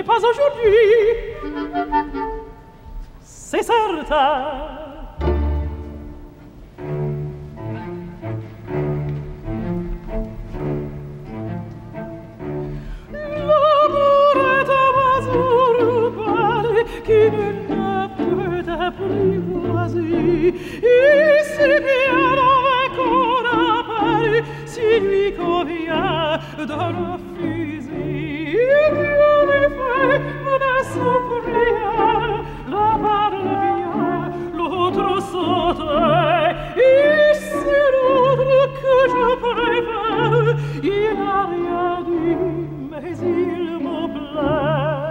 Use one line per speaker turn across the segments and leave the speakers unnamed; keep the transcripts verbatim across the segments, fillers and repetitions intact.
mais pas aujourd'hui, c'est certain. L'amour est un oiseau urbane qui ne peut apprivoiser, et c'est bien qu'on appelle si lui convient de le fusil. Dieu les fait menace rien, la parle bien, l'autre saute, et c'est l'autre que je préfère. Il n'a rien dit, mais il me plaît.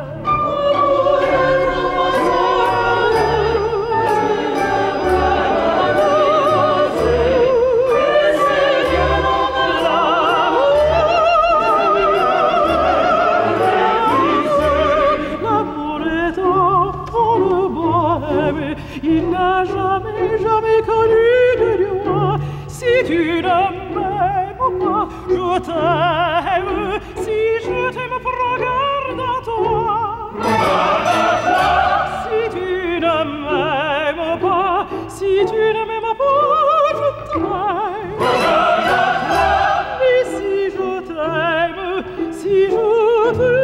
Il n'a jamais, jamais connu de loi. Si tu ne m'aimes pas, je t'aime. Si je t'aime, regarde à toi. Si tu ne m'aimes pas, si tu ne m'aimes pas, je t'aime. Mais si je t'aime, si je t'aime,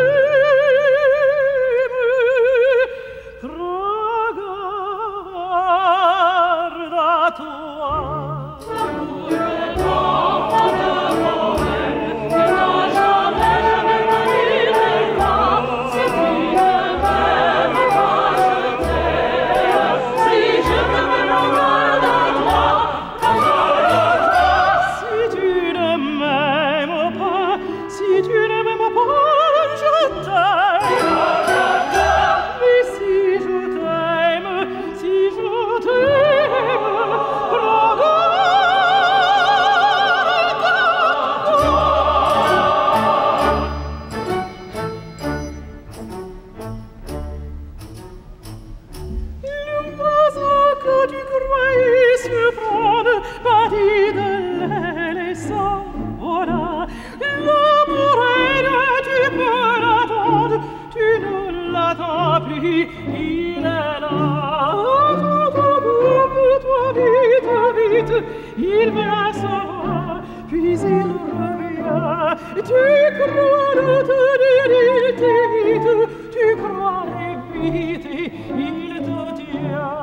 il va savoir, puis il revient. Tu crois le tenir, il t'évite. Tu crois l'éviter, il te tient.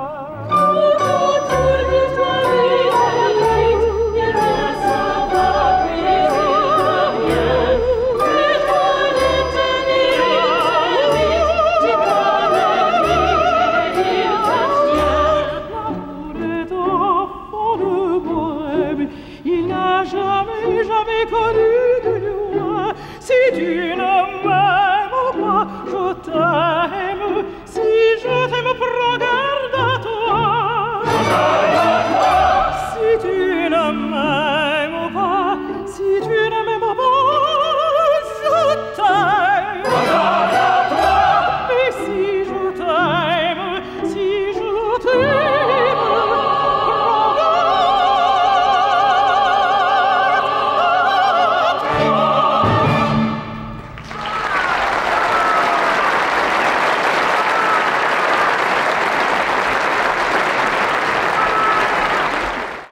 Il n'a jamais, jamais connu de loi. Si tu